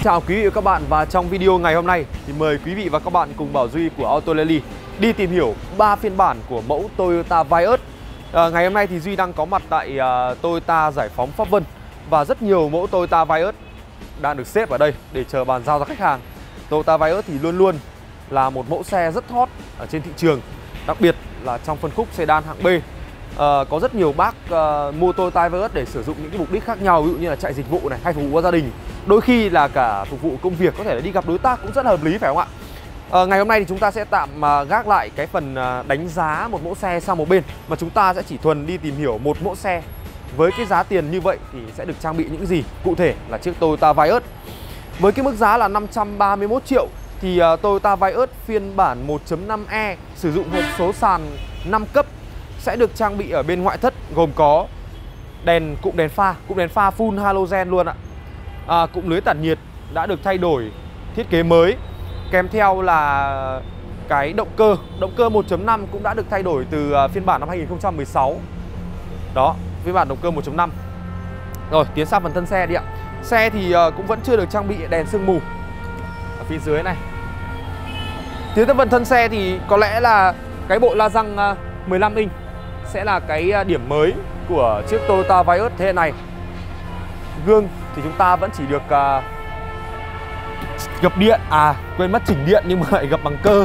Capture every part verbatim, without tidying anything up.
chào quý vị và các bạn, và trong video ngày hôm nay thì mời quý vị và các bạn cùng Bảo Duy của Auto Daily đi tìm hiểu ba phiên bản của mẫu Toyota Vios. à, Ngày hôm nay thì Duy đang có mặt tại uh, Toyota Giải Phóng Pháp Vân, và rất nhiều mẫu Toyota Vios đang được xếp ở đây để chờ bàn giao ra khách hàng. Toyota Vios thì luôn luôn là một mẫu xe rất hot ở trên thị trường, đặc biệt là trong phân khúc sedan hạng B. À, có rất nhiều bác uh, mua Toyota Vios để sử dụng những cái mục đích khác nhau, ví dụ như là chạy dịch vụ này, hay phục vụ cho gia đình, đôi khi là cả phục vụ công việc, có thể là đi gặp đối tác cũng rất là hợp lý, phải không ạ? À, ngày hôm nay thì chúng ta sẽ tạm uh, gác lại cái phần uh, đánh giá một mẫu xe sang một bên, mà chúng ta sẽ chỉ thuần đi tìm hiểu một mẫu xe với cái giá tiền như vậy thì sẽ được trang bị những gì, cụ thể là chiếc Toyota Vios. Với cái mức giá là năm trăm ba mươi mốt triệu thì uh, Toyota Vios phiên bản một chấm năm E sử dụng hộp số sàn năm cấp sẽ được trang bị ở bên ngoại thất, gồm có đèn cụm đèn pha, cụm đèn pha full halogen luôn ạ. À, cụm lưới tản nhiệt đã được thay đổi thiết kế mới, kèm theo là cái động cơ, động cơ một chấm năm cũng đã được thay đổi từ phiên bản năm hai nghìn không trăm mười sáu. Đó, phiên bản động cơ một chấm năm. Rồi, tiến sang phần thân xe đi ạ. Xe thì cũng vẫn chưa được trang bị đèn sương mù ở phía dưới này. Tiến tới phần thân xe thì có lẽ là cái bộ la răng mười lăm inch sẽ là cái điểm mới của chiếc Toyota Vios thế hệ này. Gương thì chúng ta vẫn chỉ được uh, gập điện, à quên mất chỉnh điện nhưng mà lại gập bằng cơ.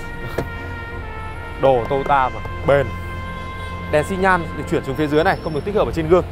Đồ Toyota mà bền. Đèn xi nhan được chuyển xuống phía dưới này, không được tích hợp ở trên gương.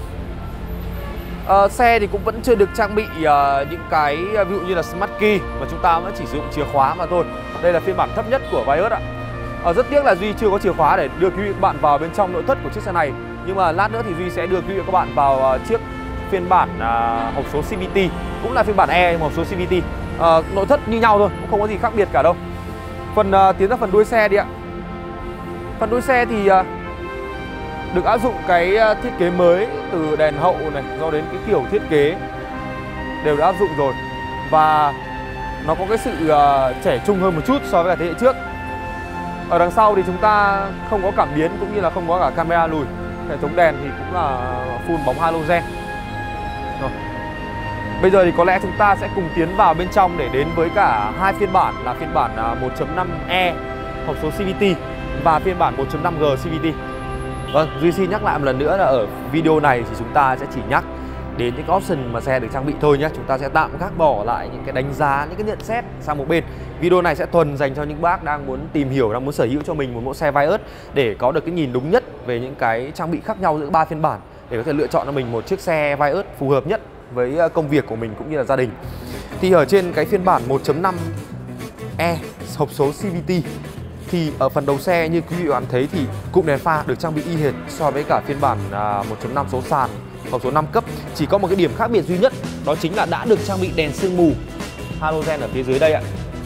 Uh, xe thì cũng vẫn chưa được trang bị uh, những cái ví dụ như là Smart Key, mà chúng ta vẫn chỉ sử dụng chìa khóa mà thôi. Đây là phiên bản thấp nhất của Vios ạ. À, rất tiếc là Duy chưa có chìa khóa để đưa quý vị và các bạn vào bên trong nội thất của chiếc xe này. Nhưng mà lát nữa thì Duy sẽ đưa quý vị và các bạn vào uh, chiếc phiên bản uh, hộp số xê vê tê, cũng là phiên bản E nhưng hộp số xê vê tê. Uh, nội thất như nhau thôi, cũng không có gì khác biệt cả đâu. Phần uh, tiến ra phần đuôi xe đi ạ. Phần đuôi xe thì uh, được áp dụng cái uh, thiết kế mới, từ đèn hậu này do đến cái kiểu thiết kế đều đã áp dụng rồi, và nó có cái sự uh, trẻ trung hơn một chút so với cả thế hệ trước. Ở đằng sau thì chúng ta không có cảm biến cũng như là không có cả camera lùi. Hệ thống đèn thì cũng là full bóng halogen. Rồi. Bây giờ thì có lẽ chúng ta sẽ cùng tiến vào bên trong để đến với cả hai phiên bản, là phiên bản một chấm năm E hộp số xê vê tê và phiên bản một chấm năm G xê vê tê. Vâng, Duy xin nhắc lại một lần nữa là ở video này thì chúng ta sẽ chỉ nhắc đến những option mà xe được trang bị thôi nhé. Chúng ta sẽ tạm gác bỏ lại những cái đánh giá, những cái nhận xét sang một bên. Video này sẽ thuần dành cho những bác đang muốn tìm hiểu, đang muốn sở hữu cho mình một mẫu xe Vios để có được cái nhìn đúng nhất về những cái trang bị khác nhau giữa ba phiên bản, để có thể lựa chọn cho mình một chiếc xe Vios phù hợp nhất với công việc của mình cũng như là gia đình. Thì ở trên cái phiên bản một chấm năm E hộp số xê vê tê thì ở phần đầu xe như quý vị bạn thấy thì cụm đèn pha được trang bị y hệt so với cả phiên bản một chấm năm số sàn hộp số năm cấp. Chỉ có một cái điểm khác biệt duy nhất, đó chính là đã được trang bị đèn sương mù halogen ở phía dưới đây ạ.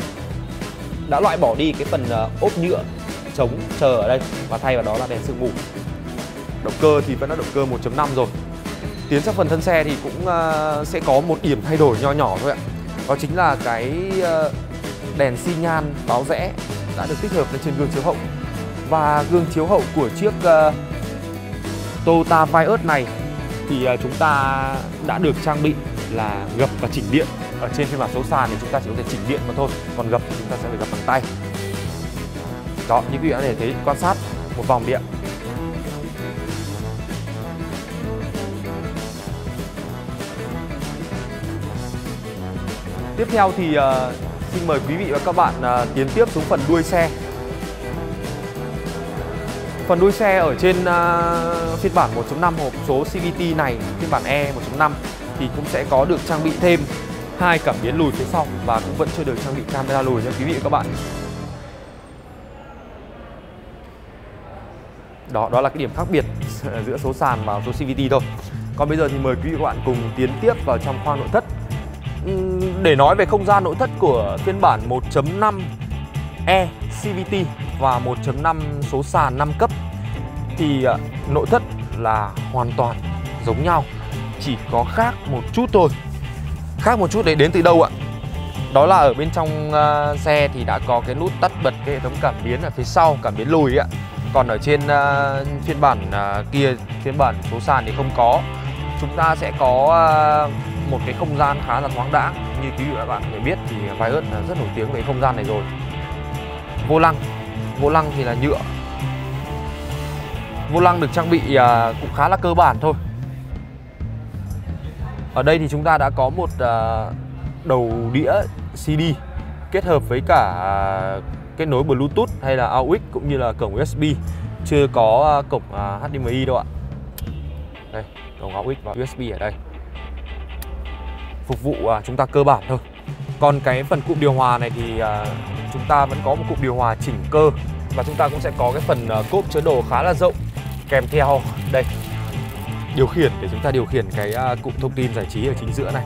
Đã loại bỏ đi cái phần ốp nhựa chống chờ ở đây và thay vào đó là đèn sương mù. Động cơ thì vẫn là động cơ một chấm năm rồi. Tiến sang phần thân xe thì cũng uh, sẽ có một điểm thay đổi nho nhỏ thôi ạ. Đó chính là cái uh, đèn xi nhan báo rẽ đã được tích hợp lên trên gương chiếu hậu. Và gương chiếu hậu của chiếc uh, Toyota Vios này thì uh, chúng ta đã được trang bị là gập và chỉnh điện. Ở trên phiên bản số sàn thì chúng ta chỉ có thể chỉnh điện mà thôi, còn gập thì chúng ta sẽ phải gập bằng tay. Đó, như quý vị có thể thấy, quan sát một vòng đi ạ. Tiếp theo thì uh, xin mời quý vị và các bạn uh, tiến tiếp xuống phần đuôi xe. Phần đuôi xe ở trên uh, phiên bản một chấm năm hộp số xê vê tê này, phiên bản E một chấm năm thì cũng sẽ có được trang bị thêm hai cảm biến lùi phía sau, và cũng vẫn chưa được trang bị camera lùi nha quý vị và các bạn. Đó, đó là cái điểm khác biệt giữa số sàn và số xê vê tê thôi. Còn bây giờ thì mời quý vị và các bạn cùng tiến tiếp vào trong khoang nội thất. Để nói về không gian nội thất của phiên bản một chấm năm E xê vê tê và một chấm năm số sàn năm cấp thì nội thất là hoàn toàn giống nhau, chỉ có khác một chút thôi. Khác một chút đấy đến từ đâu ạ? Đó là ở bên trong uh, xe thì đã có cái nút tắt bật cái hệ thống cảm biến ở phía sau, cảm biến lùi ạ. Còn ở trên uh, phiên bản uh, kia, phiên bản số sàn thì không có. Chúng ta sẽ có uh, một cái không gian khá là thoáng đãng. Như quý vị và các bạn có thể biết thì Vios là rất nổi tiếng về không gian này rồi. Vô lăng, vô lăng thì là nhựa. Vô lăng được trang bị uh, cũng khá là cơ bản thôi. Ở đây thì chúng ta đã có một uh, đầu đĩa xê đê kết hợp với cả uh, kết nối Bluetooth hay là a u ích cũng như là cổng u ét bê. Chưa có uh, cổng uh, hát đê em i đâu ạ. Đây, cổng a u ích và u ét bê ở đây. Phục vụ uh, chúng ta cơ bản thôi. Còn cái phần cụm điều hòa này thì uh, chúng ta vẫn có một cụm điều hòa chỉnh cơ. Và chúng ta cũng sẽ có cái phần uh, cốp chứa đồ khá là rộng. Kèm theo đây điều khiển để chúng ta điều khiển cái uh, cụm thông tin giải trí ở chính giữa này.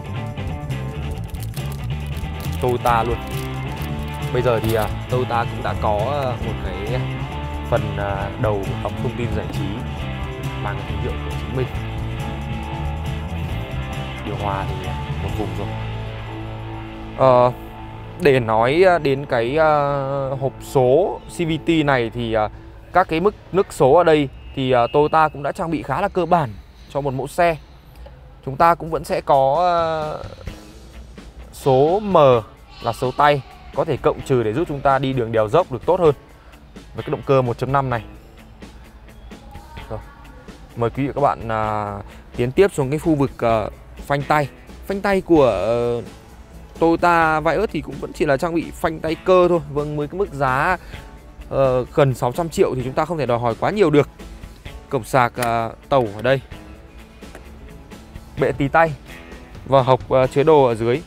Toyota luôn. Bây giờ thì uh, Toyota cũng đã có uh, một cái phần uh, đầu ống thông tin giải trí mang thương hiệu của chính mình. Điều hòa thì một vùng rồi. Uh, để nói đến cái uh, hộp số xê vê tê này thì uh, các cái mức nước số ở đây thì uh, Toyota cũng đã trang bị khá là cơ bản cho một mẫu xe. Chúng ta cũng vẫn sẽ có uh, số M là số tay, có thể cộng trừ để giúp chúng ta đi đường đèo dốc được tốt hơn với cái động cơ một chấm năm này. Rồi. Mời quý vị và các bạn uh, tiến tiếp xuống cái khu vực uh, phanh tay. Phanh tay của uh, Toyota Vios thì cũng vẫn chỉ là trang bị phanh tay cơ thôi. Vâng, với cái mức giá uh, gần sáu trăm triệu thì chúng ta không thể đòi hỏi quá nhiều được. Cổng sạc uh, tàu ở đây, bệ tì tay và hộc uh, chứa đồ ở dưới.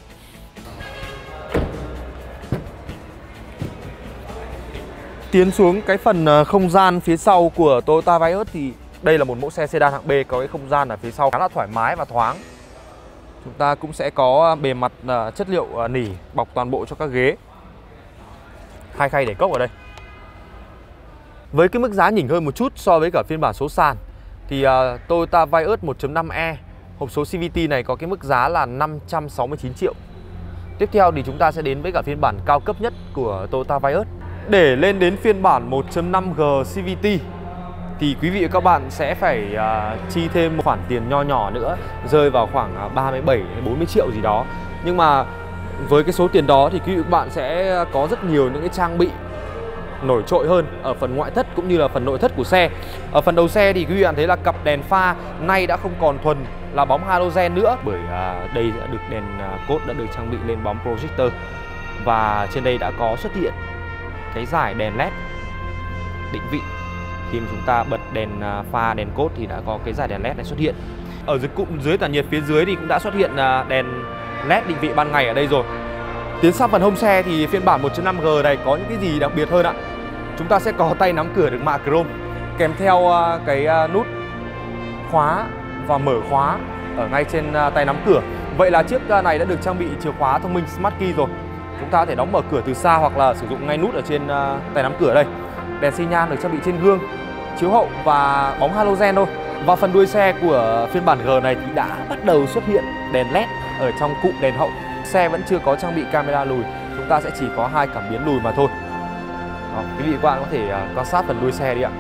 Tiến xuống cái phần uh, không gian phía sau của Toyota Vios thì đây là một mẫu xe sedan hạng B có cái không gian ở phía sau khá là thoải mái và thoáng. Chúng ta cũng sẽ có bề mặt uh, chất liệu uh, nỉ bọc toàn bộ cho các ghế. Hai khay để cốc ở đây. Với cái mức giá nhỉnh hơn một chút so với cả phiên bản số sàn thì uh, Toyota Vios một chấm năm e hộp số xê vê tê này có cái mức giá là năm trăm sáu mươi chín triệu. Tiếp theo thì chúng ta sẽ đến với cả phiên bản cao cấp nhất của Toyota Vios. Để lên đến phiên bản một chấm năm G xê vê tê thì quý vị và các bạn sẽ phải uh, chi thêm một khoản tiền nho nhỏ nữa, rơi vào khoảng uh, ba mươi bảy đến bốn mươi triệu gì đó. Nhưng mà với cái số tiền đó thì quý vị và các bạn sẽ có rất nhiều những cái trang bị nổi trội hơn ở phần ngoại thất cũng như là phần nội thất của xe. Ở phần đầu xe thì quý vị bạn thấy là cặp đèn pha nay đã không còn thuần là bóng halogen nữa, bởi uh, đây đã được đèn uh, cốt đã được trang bị lên bóng projector. Và trên đây đã có xuất hiện cái dải đèn led định vị. Khi mà chúng ta bật đèn uh, pha, đèn cốt thì đã có cái dải đèn led này xuất hiện. Ở dưới cụm dưới tản nhiệt phía dưới thì cũng đã xuất hiện uh, đèn led định vị ban ngày ở đây rồi. Tiến sang phần hông xe thì phiên bản một chấm năm G này có những cái gì đặc biệt hơn ạ? Chúng ta sẽ có tay nắm cửa được mạ chrome, kèm theo uh, cái uh, nút khóa và mở khóa ở ngay trên uh, tay nắm cửa. Vậy là chiếc uh, này đã được trang bị chìa khóa thông minh Smart Key rồi. Chúng ta có thể đóng mở cửa từ xa hoặc là sử dụng ngay nút ở trên uh, tay nắm cửa đây. Đèn xi nhan được trang bị trên gương, chiếu hậu và bóng halogen thôi. Và phần đuôi xe của phiên bản G này thì đã bắt đầu xuất hiện đèn led ở trong cụm đèn hậu. Xe vẫn chưa có trang bị camera lùi, chúng ta sẽ chỉ có hai cảm biến lùi mà thôi. Đó, quý vị và các bạn có thể uh, quan sát phần đuôi xe đi ạ.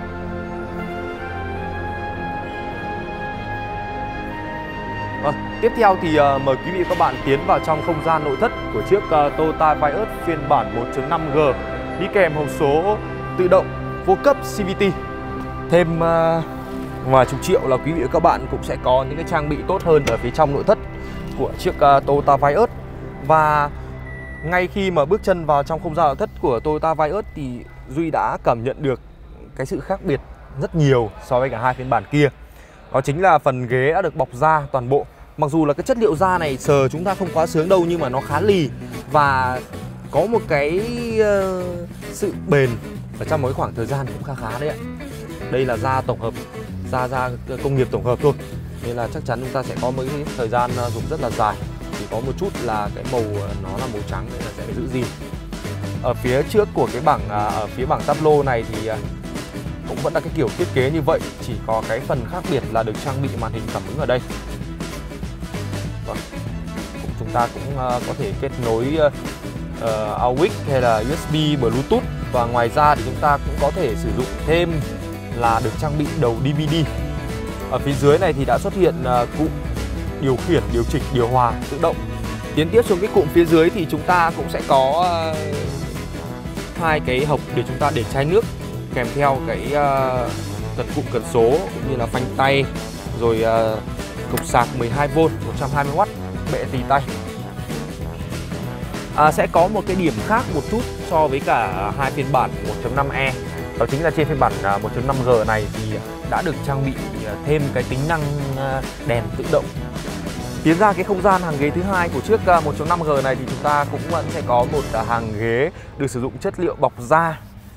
À, tiếp theo thì uh, mời quý vị và các bạn tiến vào trong không gian nội thất của chiếc uh, Toyota Vios phiên bản một chấm năm G đi kèm hộp số tự động vô cấp xê vê tê. Thêm uh, ngoài chục triệu là quý vị và các bạn cũng sẽ có những cái trang bị tốt hơn ở phía trong nội thất của chiếc uh, Toyota Vios. Và ngay khi mà bước chân vào trong không gian nội thất của Toyota Vios thì Duy đã cảm nhận được cái sự khác biệt rất nhiều so với cả hai phiên bản kia. Đó chính là phần ghế đã được bọc da toàn bộ. Mặc dù là cái chất liệu da này sờ chúng ta không quá sướng đâu, nhưng mà nó khá lì và có một cái uh, sự bền ở trong một cái khoảng thời gian cũng khá khá đấy ạ. Đây là da tổng hợp, da da công nghiệp tổng hợp thôi, nên là chắc chắn chúng ta sẽ có một cái thời gian dùng rất là dài. Chỉ có một chút là cái màu nó là màu trắng nên là sẽ giữ gìn. Ở phía trước của cái bảng, ở phía bảng tablo này thì cũng vẫn là cái kiểu thiết kế như vậy, chỉ có cái phần khác biệt là được trang bị màn hình cảm ứng ở đây. Vâng. Chúng ta cũng có thể kết nối uh, a u ích hay là u ét bê, Bluetooth, và ngoài ra thì chúng ta cũng có thể sử dụng thêm là được trang bị đầu đê vê đê. Ở phía dưới này thì đã xuất hiện uh, cụm điều khiển, điều chỉnh, điều hòa tự động. Tiến tiếp xuống cái cụm phía dưới thì chúng ta cũng sẽ có uh, hai cái hộc để chúng ta để chai nước, kèm theo cái uh, cần cụm cần số cũng như là phanh tay, rồi uh, cục sạc mười hai vôn một trăm hai mươi oát, bệ tì tay. À, sẽ có một cái điểm khác một chút so với cả hai phiên bản một chấm năm e. Đó chính là trên phiên bản một chấm năm G này thì đã được trang bị thêm cái tính năng đèn tự động. Tiến ra cái không gian hàng ghế thứ hai của chiếc một chấm năm G này thì chúng ta cũng vẫn sẽ có một hàng ghế được sử dụng chất liệu bọc da.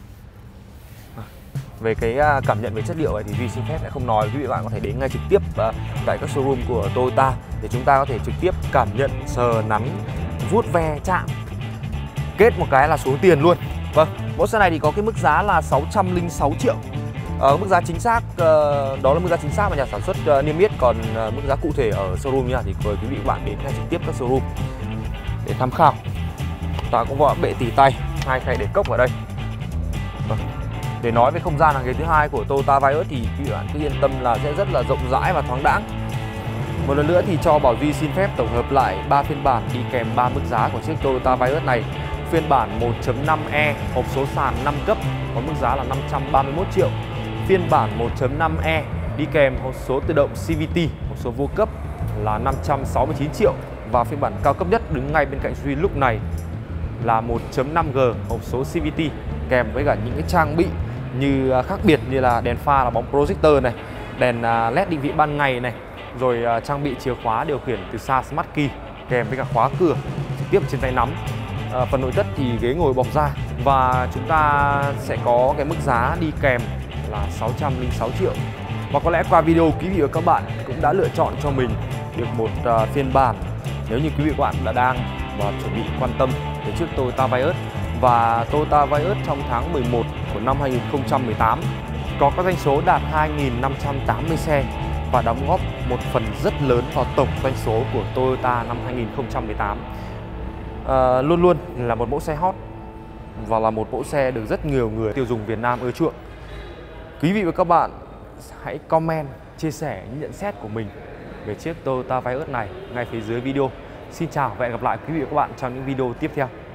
Về cái cảm nhận về chất liệu này thì Duy xin phép lại không nói, quý vị bạn có thể đến ngay trực tiếp tại các showroom của Toyota để chúng ta có thể trực tiếp cảm nhận, sờ, nắn, vuốt ve, chạm, kết một cái là xuống tiền luôn. Vâng, mẫu xe này thì có cái mức giá là sáu trăm lẻ sáu triệu. Ờ, mức giá chính xác uh, đó là mức giá chính xác mà nhà sản xuất uh, niêm yết, còn uh, mức giá cụ thể ở showroom nha thì mời quý vị bạn đến ngay trực tiếp các showroom để tham khảo. Ta cũng có bệ tì tay, hai khay để cốc ở đây. Vâng. Để nói về không gian hàng ghế thứ hai của Toyota Vios thì quý vị bạn cứ yên tâm là sẽ rất là rộng rãi và thoáng đãng. Một lần nữa thì cho Bảo Duy xin phép tổng hợp lại ba phiên bản đi kèm ba mức giá của chiếc Toyota Vios này. Phiên bản một chấm năm e hộp số sàn năm cấp có mức giá là năm trăm ba mươi mốt triệu. Phiên bản một chấm năm e đi kèm hộp số tự động xê vê tê, hộp số vô cấp là năm trăm sáu mươi chín triệu. Và phiên bản cao cấp nhất đứng ngay bên cạnh Duy lúc này là một chấm năm G hộp số xê vê tê kèm với cả những cái trang bị như khác biệt như là đèn pha là bóng projector này, đèn led định vị ban ngày này, rồi trang bị chìa khóa điều khiển từ xa Smart Key kèm với cả khóa cửa trực tiếp trên tay nắm. À, phần nội thất thì ghế ngồi bọc da và chúng ta sẽ có cái mức giá đi kèm là sáu trăm lẻ sáu triệu. Và có lẽ qua video quý vị và các bạn cũng đã lựa chọn cho mình được một uh, phiên bản. Nếu như quý vị và các bạn đã đang và chuẩn bị quan tâm đến chiếc Toyota Vios, và Toyota Vios trong tháng mười một của năm hai nghìn không trăm mười tám có các doanh số đạt hai nghìn năm trăm tám mươi xe và đóng góp một phần rất lớn vào tổng doanh số của Toyota năm hai nghìn không trăm mười tám. À, luôn luôn là một mẫu xe hot và là một mẫu xe được rất nhiều người tiêu dùng Việt Nam ưa chuộng. Quý vị và các bạn hãy comment, chia sẻ những nhận xét của mình về chiếc Toyota Vios này ngay phía dưới video. Xin chào và hẹn gặp lại quý vị và các bạn trong những video tiếp theo.